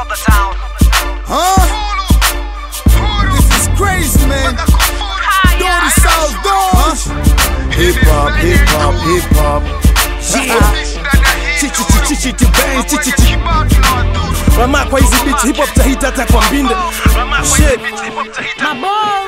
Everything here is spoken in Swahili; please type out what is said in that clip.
This is crazy, man. Dirty South Dogs. Hip hop, hip hop, hip hop. Rama kwa hizi beat hip hop tahita hata kwa mbinde. Shit.